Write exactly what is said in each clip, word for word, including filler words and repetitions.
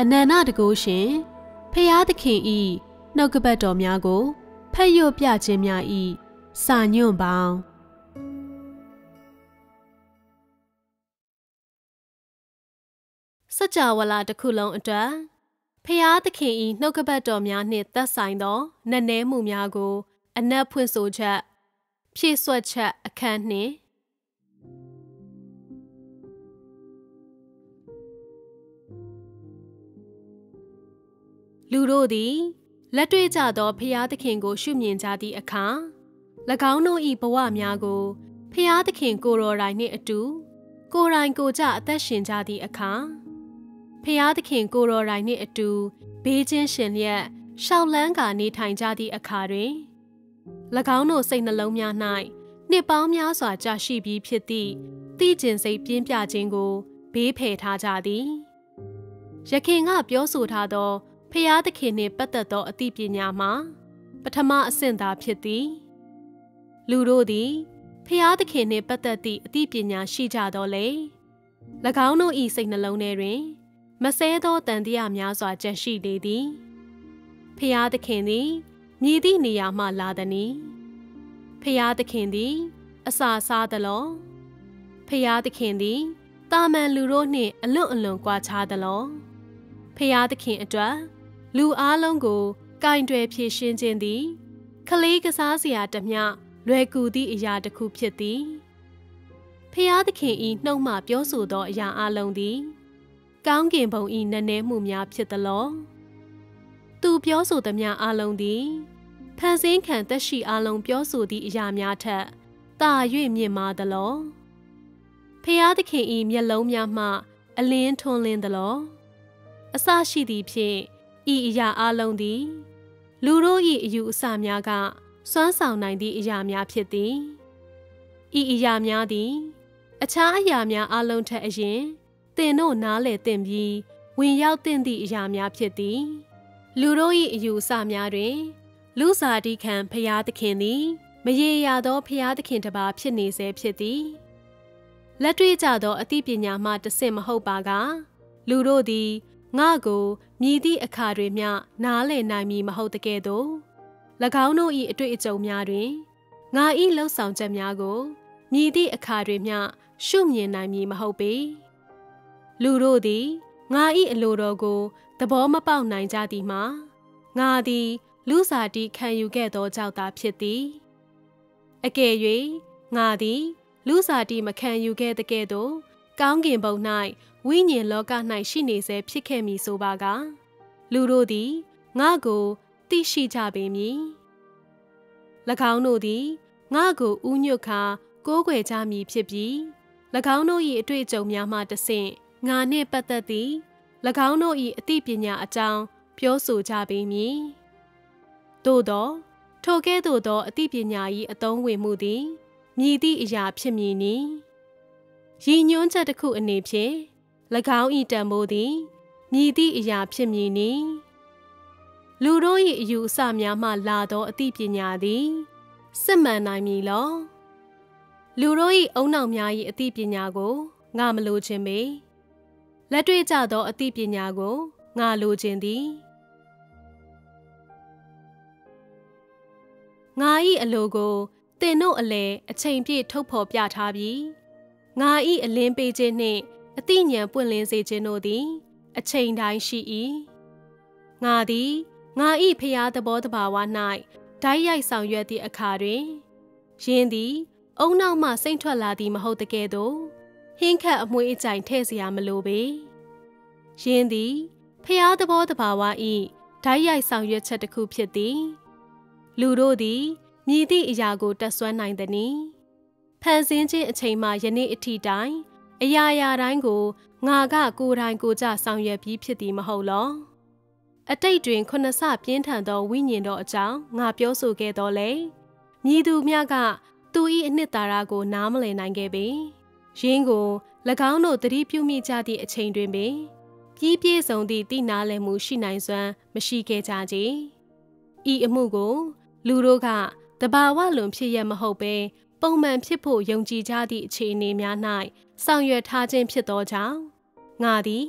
นันนาตะโกရှင်ဖျားသခင်ဤနှုတ်ကပတ်တော်များကိုဖတ်ရွတ်ပြခြင်းများဤစာညွန့်ပေါင်းစัจ java လာတစ်ခုလုံးအတွက်ဖျားသခင်ဤနှုတ်ကပတ်တော်များနှင့်သက်ဆိုင်သောနက်နဲမှုများကိုအနက်ဖွင့်ဆိုချက်ဖြည့်ဆွတ်ချက်အခန်းနှင့်လူတို့သည်လက်တွေ့ကြသောဖျားသခင်ကိုရှုမြင်ကြသည့်အခါ၎င်းတို့၏ဘဝများကိုဖျားသခင်ကိုယ်တော်တိုင်နှင့်အတူကိုယ်တိုင်ကိုယ်ကြအသက်ရှင်ကြသည့်အခါဖျားသခင်ကိုယ်တော်တိုင်နှင့်အတူဘေးချင်းရှင်လျက်ရှောက်လန်းကာနေထိုင်ကြသည့်အခါတွင်၎င်းတို့စိတ်နှလုံးများ၌နှစ်ပေါင်းများစွာကြာရှိပြီးဖြစ်သည့်သိကျင်စိတ်ပြင်းပြခြင်းကိုဘေးဖယ်ထားကြသည်ယခင်ကပြောဆိုထားသောဖျားသခင်နှင့်ပတ်သက်သောအသိပညာမှာပထမအဆင့်သာဖြစ်သည်လူတို့သည်ဖျားသခင်နှင့်ပတ်သက်သည့်အသိပညာရှိကြသောလေ၎င်းတို့၏စိတ်နှလုံးထဲတွင်မဆဲသောတန်တရားများစွာကျန်ရှိနေသည်ဖျားသခင်သည်မြည်သည့်နေရာမှလာသည်နီဖျားသခင်သည်အစာစားသလောဖျားသခင်သည်တာမန်လူတို့နှင့်အလွန်အလွန်ကွာခြားသလောဖျားသခင်အတွက်လူအားလုံးကိုကင်တွယ်ဖြည့်ရှင်းခြင်းသည်ခလေးကစားစရာတမျှလွယ်ကူသည့်အရာတစ်ခုဖြစ်သည်ဖျားသခင်ဤနှုတ်မှပြောဆိုသောအရာအလုံးသည်ကောင်းကင်ဘုံဤနည်းနည်းမှုများဖြစ်သလောသူပြောဆိုသမျှအလုံးသည်ဖန်ဆင်းခံသက်ရှိအလုံးပြောဆိုသည့်အရာများထက်သာ၍မြင့်မားသလောဖျားသခင်ဤမျက်လုံးများမှအလင်းထွန်းလင်းသလောအစရှိသည်ဖြင့်ဤအရာအလုံးသည်လူတို့၏အယူအဆများကစွမ်းဆောင်နိုင်သည့်အရာများဖြစ်သည်ဤအရာများသည်အခြားအရာများအလုံးထက်အရင်သင်တို့နားလည်သင့်ပြီးဝင်ရောက်သင့်သည့်အရာများဖြစ်သည်လူတို့၏အယူအဆများတွင်လူစားတိခံဖျားသခင်သည်မရေရာသောဖျားသခင်တစ်ပါးဖြစ်နေစေဖြစ်သည်လက်တွေ့ကြသောအသိပညာမှတဆင့်မဟုတ်ပါကလူတို့သည်ငါကိုမြည်သည့်အခါတွင်မျှနားလည်နိုင်မည်မဟုတ်တကဲ့သို့၎င်းတို့၏အတွေ့အကြုံများတွင်ငါ၏လှုပ်ဆောင်ချက်များကိုမြည်သည့်အခါတွင်မျှရှုမြင်နိုင်မည်မဟုတ်ပေလူတို့သည်ငါ၏အလိုတော်ကိုသဘောမပေါက်နိုင်ကြသည်မှာငါသည်လူစားတိခံယူခဲ့သောကြောင့်သာဖြစ်သည်အကယ်၍ငါသည်လူစားတိမခံယူခဲ့တဲ့ကဲ့သို့ကောင်းကင်ဘုံ၌ဝိညာဉ်လောက၌ရှိနေစေဖြစ်ခဲ့မည်ဆိုပါကလူတို့သည်ငါကိုသိရှိကြပေမည်၎င်းတို့သည်ငါကိုဥညွတ်ခါကိုးကွယ်ကြမည်ဖြစ်ပြီး၎င်းတို့၏အတွေ့အကြုံများမှတဆင့်ငါနှင့်ပတ်သက်သည့်၎င်းတို့၏အသိပညာအကြောင်းပြောဆိုကြပေမည်သို့သောထိုကဲ့သို့သောအသိပညာ၏အသုံးဝင်မှုသည်မြည်သည့်အရာဖြစ်မည်နီရည်ညွှန်းချက်တစ်ခုအနေဖြင့်၎င်း၏တန်ဖိုးသည်မြည်သည့်အရာဖြစ်မည်နီလူတို့၏အယူအဆများမှလာသောအသိပညာသည်စစ်မှန်နိုင်မည်လောလူတို့၏အုံနောက်များ၏အသိပညာကိုငါမလိုချင်ပေလက်တွေ့ကြသောအသိပညာကိုငါလိုချင်သည်ငါ၏အလိုကိုသင်တို့အလယ်အချိန်ပြည့်ထုတ်ဖော်ပြထားပြီးငါ၏အလင်းပေးခြင်းနှင့်အသိဉာဏ်ပွင့်လင်းစေခြင်းတို့သည်အချိန်တိုင်းရှိ၏ငါသည်ငါ၏ဖျားသဘောတဘာဝ၌ဓာတ်ရိုက်ဆောင်ရွက်သည့်အခါတွင်ယင်းသည်အုံနောက်မှစိမ့်ထွက်လာသည်မဟုတ်တကဲ့သို့ဟင်းခတ်အမွှေးအကြိုင်ထည့်เสียမလိုပေယင်းသည်ဖျားသဘောတဘာဝ၏ဓာတ်ရိုက်ဆောင်ရွက်ချက်တစ်ခုဖြစ်သည်လူတို့သည်မြည်သည့်အရာကိုတတ်ဆွမ်းနိုင်သည်။ဖန်ဆင်းခြင်းအချိန်မှယနေ့အထိတိုင်အရာရာတိုင်းကိုငါကကိုယ်တိုင်ကိုယ်ကြဆောင်ရွက်ပြီးဖြစ်သည်မဟုတ်လော။အတိတ်တွင်ခုနှစ်ဆပြင်းထန်သောဝိညာဉ်တော်အကြောင်းငါပြောဆိုခဲ့တော်လေ။မြည်သူများကသူ၏အနှစ်သာရကိုနားမလည်နိုင်ခဲ့ပေ။ယင်းကို၎င်းတို့သတိပြုမိကြသည့်အချိန်တွင်ပင်ပြီးပြည့်စုံသည့်သိနာလည်မှုရှိနိုင်စွမ်းမရှိခဲ့ကြကြ။ဤအမှုကိုလူတို့ကတဘာဝလွန်ဖြစ်ရမဟုတ်ပဲပုံမှန်ဖြစ်ဖို့ယုံကြည်ကြသည့်အခြေအနေများ၌ဆောင်ရွက်ထားခြင်းဖြစ်သောကြောင့်ငါသည်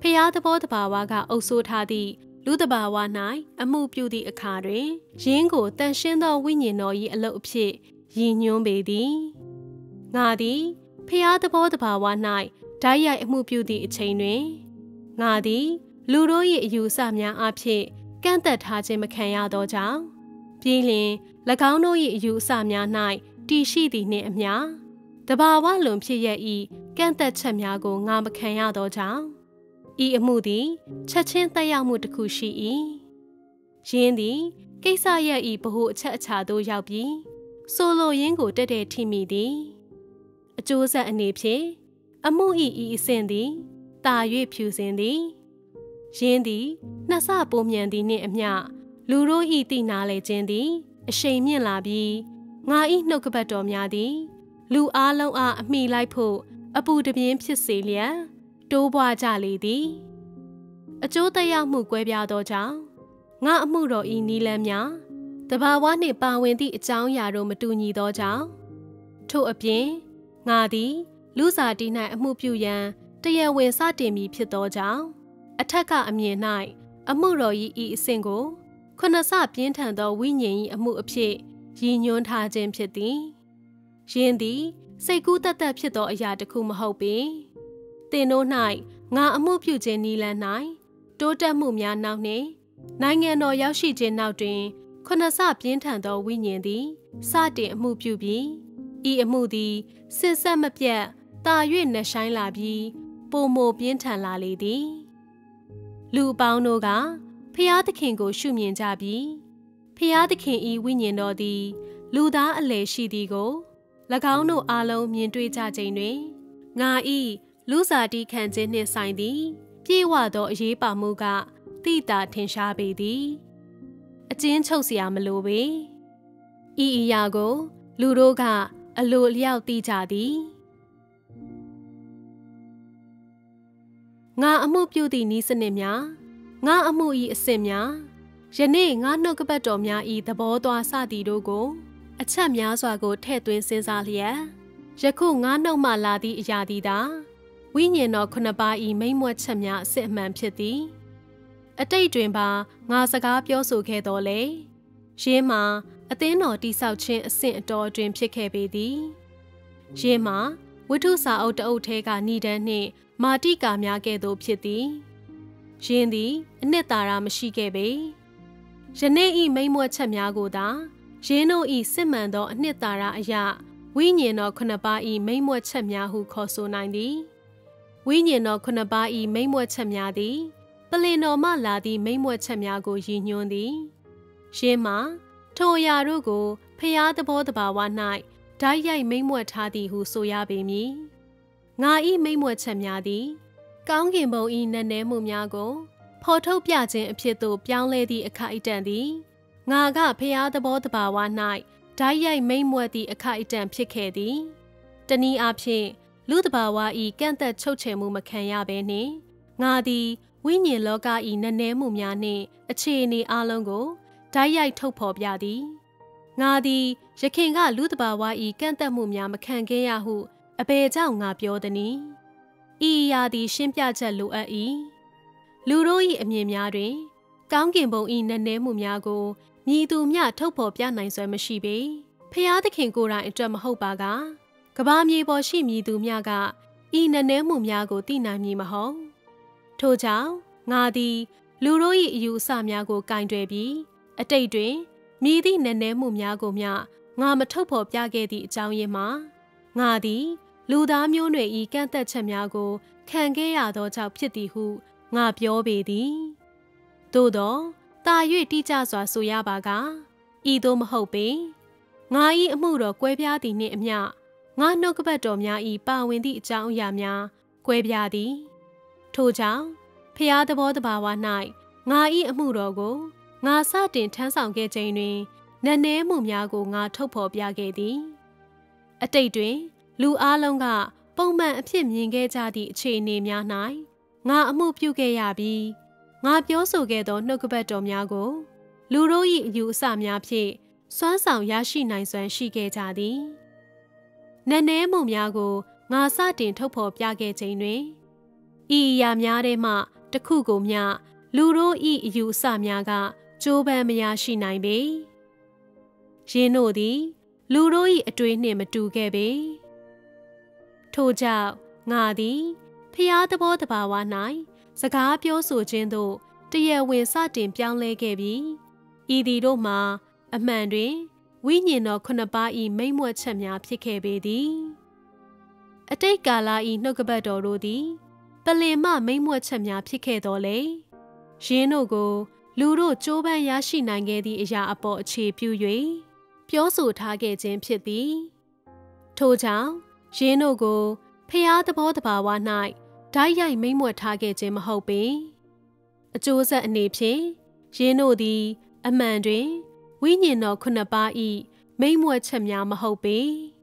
ဖျားသဘောတဘာဝကအုပ်ဆိုးထားသည့်လူတဘာဝ၌အမှုပြုသည့်အခါတွင်ယင်းကိုတန်ရှင်းသောဝိညာဉ်တော်၏အလုပ်အဖြစ်ရည်ညွှန်းပေသည်ငါသည်ဖျားသဘောတဘာဝ၌ဓာတ်ရိုက်အမှုပြုသည့်အချိန်တွင်ငါသည်လူတို့၏အယူအဆများအဖြစ်ကန့်သက်ထားခြင်းမခံရသောကြောင့်ပြီးလျှင်၎င်းတို့၏အယူအဆများ၌တည်ရှိသည်နှင့်အမျှတဘာဝလွန်ဖြစ်ရ၏ကန့်သက်ချက်များကိုငါမခံရသောကြောင့်ဤအမှုသည်ချက်ချင်းသက်ရောက်မှုတစ်ခုရှိ၏ယင်းသည်ကိစ္စရပ်၏ဗဟုအချက်အခြာသို့ရောက်ပြီးဆိုလိုရင်းကိုတက်တဲ့ထိမိသည်အကျိုးဆက်အနေဖြင့်အမှု၏ဤအစဉ်သည်တာ၍ဖြူစင်သည်ယင်းသည်နှစ်ဆပိုမြန်သည်နှင့်အမျှလူတို့၏တည်နာလေခြင်းသည်အရှိန်မြင့်လာပြီးငါ၏နှုတ်ကပတ်တော်များသည်လူအားလုံးအားအမိလိုက်ဖို့အပူတပြင်းဖြစ်စေလျက်တိုးပွားကြလေသည်အကျိုးသက်ရောက်မှုကွဲပြားသောကြောင့်ငါအမှုတော်ဤနီလန်းများတဘာဝနှင့်ပါဝင်သည့်အကြောင်းအရာတို့မတူညီသောကြောင့်ထို့အပြင်ငါသည်လူစားတီး၌အမှုပြုရန်တရားဝင်စတင်မည်ဖြစ်သောကြောင့်အထက်ကအမြင်၌အမှုတော်၏ဤအစဉ်ကိုခုနစပြင်းထန်သောဝိညာဉ်၏အမှုအဖြစ်ရည်ညွှန်းထားခြင်းဖြစ်သည်ယင်းသည်စိတ်ကူးတတ်တတ်ဖြစ်သောအရာတစ်ခုမဟုတ်ပေသင်တို့၌ငါအမှုပြုခြင်းနီလန်း၌တိုးတက်မှုများနောက်နှင့်နိုင်ငံတော်ရောက်ရှိခြင်းနောက်တွင်ခုနစပြင်းထန်သောဝိညာဉ်သည်စတင်အမှုပြုပြီးဤအမှုသည်စင်ဆက်မပြတ်တာ၍နှဆိုင်လာပြီးပိုမိုပြင်းထန်လာလေသည်လူအပေါင်းတို့ကဖျားသခင်ကိုရှုမြင်ကြပြီးဖျားသခင်ဤဝိညာဉ်တော်သည်လူသားအလယ်ရှိသည်ကို၎င်းတို့အားလုံးမြင်တွေ့ကြခြင်းတွင်ငါဤလူစားတီးခံခြင်းနှင့်ဆိုင်သည်ပြေဝသောအရေးပါမှုကတိတာထင်ရှားပေသည်အကျဉ်းချုပ်เสียမလိုပေဤအရာကိုလူတို့ကအလိုအလျောက်သိကြသည်ငါအမှုပြုသည့်နည်းစနစ်များငါအမှု၏အစဉ်များယနေ့ငါနှုတ်ကပတ်တော်များ၏သဘောသွားစသည်တို့ကိုအချက်များစွာကိုထည့်သွင်းစဉ်းစားလျက်ယခုငါနှုတ်မှလာသည့်အရာသည်သာဝိညာဉ်တော်ခုနှစ်ပါး၏မိန့်မွက်ချက်များအစစ်အမှန်ဖြစ်သည်အတိတ်တွင်ပါငါစကားပြောဆိုခဲ့တော်လေယင်းမှာအသင်းတော်တိဆောက်ခြင်းအဆင့်အတော်တွင်ဖြစ်ခဲ့ပေသည်ယင်းမှာဝိထုစာအုပ်တအုပ်ထဲကဏိဒန်းနှင့်မာတိကာများကဲ့သို့ဖြစ်သည်ယင်းသည်အနှစ်သာရမရှိခဲ့ပေယနေ့ဤမိန့်မွက်ချက်များကိုသာယင်းတို့ဤစစ်မှန်သောအနှစ်သာရအရာဝိညာဉ်တော်ခုနှစ်ပါးဤမိန့်မွက်ချက်များဟုခေါ်ဆိုနိုင်သည်ဝိညာဉ်တော်ခုနှစ်ပါးဤမိန့်မွက်ချက်များသည်ပလင်တော်မှလာသည့်မိန့်မွက်ချက်များကိုရည်ညွှန်းသည်ယင်းမှာထိုအရာတို့ကိုဖျားသဘောတဘာဝ၌ဓာတ်ရိုက်မိန့်မွက်ထားသည်ဟုဆိုရပေမည်ငါဤမိန့်မွက်ချက်များသည်ကောင်းကင်ဘုံဤနက်နဲမှုများကိုဖော်ထုတ်ပြခြင်းအဖြစ်သို့ပြောင်းလဲသည့်အခါအတန်သည်ငါကဖျားသဘောတဘာဝ၌ဓာတ်ရိုက်မိန့်မွက်သည့်အခါအတန်ဖြစ်ခဲ့သည်တနည်းအားဖြင့်လူတဘာဝဤကန့်သက်ချုပ်ချယ်မှုမခံရဘဲနှင့်ငါသည်ဝိညာဉ်လောကဤနက်နဲမှုများနှင့်အခြေအနေအလုံးကိုဓာတ်ရိုက်ထုတ်ဖော်ပြသည်ငါသည်ယခင်ကလူတဘာဝဤကန့်သက်မှုများမခံခဲ့ရဟုအဘယ်ကြောင့်ငါပြောသနည်းဤအရာသည်ရှင်းပြချက်လိုအပ်၏လူတို့၏အမြင်များတွင်ကောင်းကင်ဘုံ၏နက်နဲမှုများကိုမြည်သူမျှထုတ်ဖော်ပြနိုင်စွမ်းမရှိပေဖျားသခင်ကိုယ်တိုင်အတွက်မဟုတ်ပါကကဘာမြေပေါ်ရှိမြည်သူမျှကဤနက်နဲမှုများကိုသိနိုင်မည်မဟုတ်ထို့ကြောင့်ငါသည်လူတို့၏အယူအဆများကိုကင်တွယ်ပြီးအတိတ်တွင်မြည်သည့်နက်နဲမှုများကိုမျှငါမထုတ်ဖော်ပြခဲ့သည့်အကြောင်းရင်းမှာငါသည်လူသားမျိုးနွယ်ဤကန့်သက်ချက်များကိုခံခဲ့ရသောကြောင့်ဖြစ်သည်ဟုငါပြောပေသည်သို့သောတာ၍တိကျစွာဆိုရပါကဤသို့မဟုတ်ပေငါ၏အမှုတော်ကွဲပြားသည်နှင့်အမျှငါနှုတ်ကပတ်တော်များ၏ပါဝင်သည့်အကြောင်းအရာများကွဲပြားသည်ထို့ကြောင့်ဖျားသဘောတဘာဝ၌ငါ၏အမှုတော်ကိုငါစတင်ထမ်းဆောင်ခဲ့ခြင်းတွင်နက်နဲမှုများကိုငါထုတ်ဖော်ပြခဲ့သည်အတိတ်တွင်လူအလုံးကပုံမှန်အဖြစ်မြင်ခဲ့ကြသည့်အခြေအနေများ၌ငါအမှုပြုခဲ့ရပြီးငါပြောဆိုခဲ့သောနှုတ်ကပတ်တော်များကိုလူတို့၏အယူအဆများဖြင့်စွမ်းဆောင်ရရှိနိုင်စွမ်းရှိခဲ့ကြသည်နက်နဲမှုများကိုငါစတင်ထုတ်ဖော်ပြခဲ့ခြင်းတွင်ဤဤအရာများထဲမှတစ်ခုကိုမျှလူတို့ဤအယူအဆများကကြိုးပမ်းမရရှိနိုင်ပေယင်းတို့သည်လူတို့၏အတွေ့နှင့်မတူခဲ့ပေထို့ကြောင့်ငါသည်ဖျားသဘောတဘာဝ၌စကားပြောဆိုခြင်းသို့တရားဝင်စတင်ပြောင်းလဲခဲ့ပြီးဤသည်တို့မှာအမှန်တွင်ဝိညာဉ်တော်ခုနှစ်ပါး၏မိန့်မြွက်ချက်များဖြစ်ခဲ့ပေသည်အတိတ်ကာလ၏နှုတ်ကပတ်တော်တို့သည်ပလင်မှမိန့်မြွက်ချက်များဖြစ်ခဲ့တော်လေယင်းတို့ကိုလူတို့ကြိုးပမ်းရရှိနိုင်ခဲ့သည့်အရာအပေါ်အခြေပြု၍ပြောဆိုထားခဲ့ခြင်းဖြစ်သည်ထို့ကြောင့်ယင်းတို့ကိုဖျားသဘောတဘာဝ၌ဓာတ်ရိုက်မိန့်မြွက်ထားခဲ့ခြင်းမဟုတ်ပေအကျိုးဆက်အနေဖြင့်ယင်းတို့သည် အမှန်တွင်ဝိညာဉ်တော်ခုနှစ်ပါး၏မိန့်မြွက်ချက်များမဟုတ်ပေ